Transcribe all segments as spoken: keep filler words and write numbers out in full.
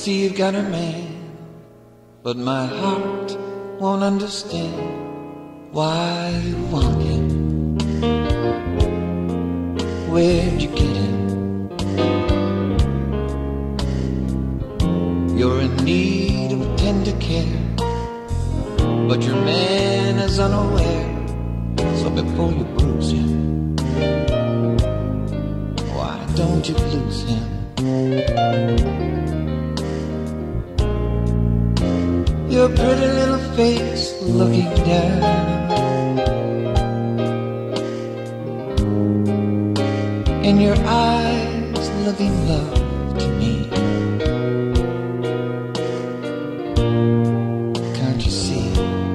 see you've got a man, but my heart won't understand why you want him. Where'd you get him? You're in need of tender care, but your man is unaware. So before you bruise him, why don't you lose him? Your pretty little face looking down, and your eyes looking love to me. Can't you see?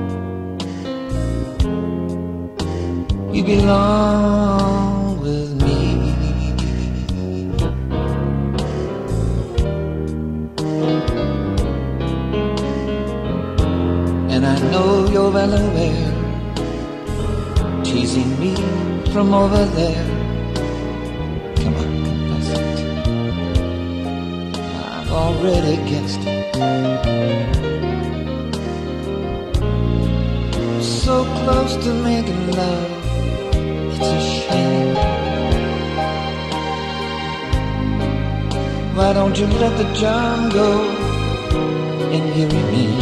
You belong with me. And I know you're well aware, teasing me from over there. Come on, confess it, I've already guessed it. So close to making love, it's a shame. Why don't you let the charm go and you remain?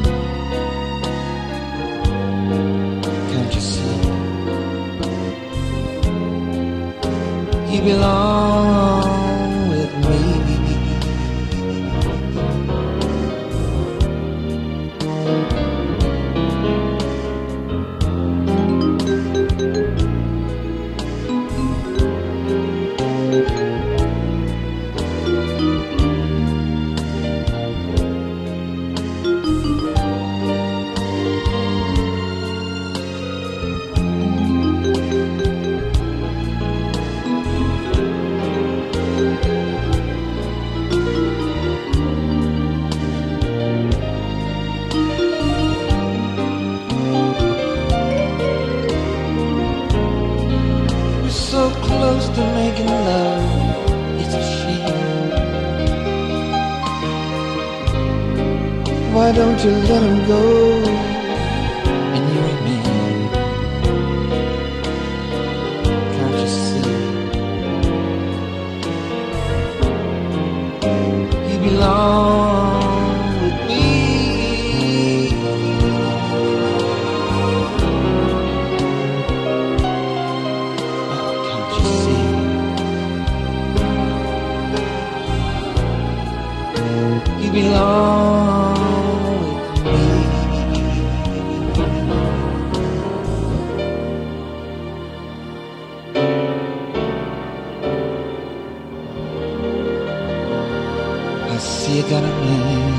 Can't you see? You belong with me. So close to making love, it's a shame. Why don't you let him go and you remain? Can't you see? You belong with me. You belong with me. I see you got a man,